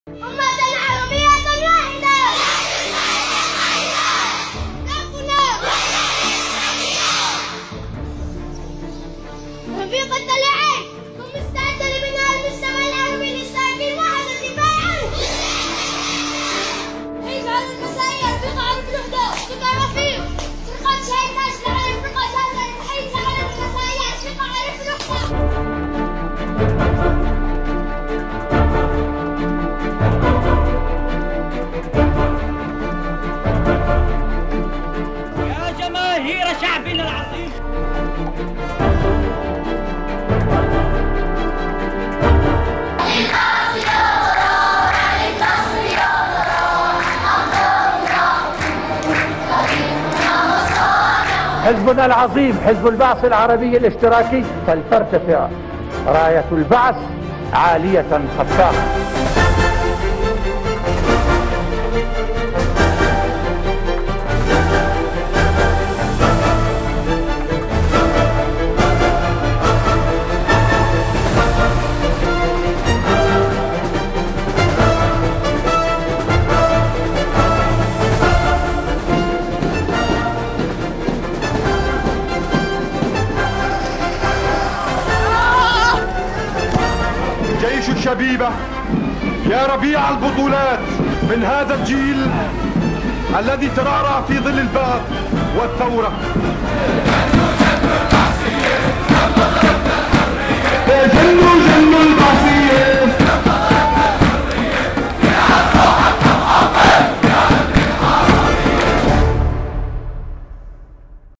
أمة عربية واحدة رفيقة العين هم استعد لبناء المجتمع العربي للساكن وحدة كفاية. اجعل المسائل رفيقة عرب الوحدة تبقى رفيق فرقة شهيد ناشد على الفرقة جازة الحي على المسائل رفيقة عرب الوحدة. يا جماهير شعبنا العظيم، حزبنا العظيم حزب البعث العربي الاشتراكي فلترتفع راية البعث عالية خفاقة. جيش الشبيبة يا ربيع البطولات من هذا الجيل الذي ترعرع في ظل الباب والثورة.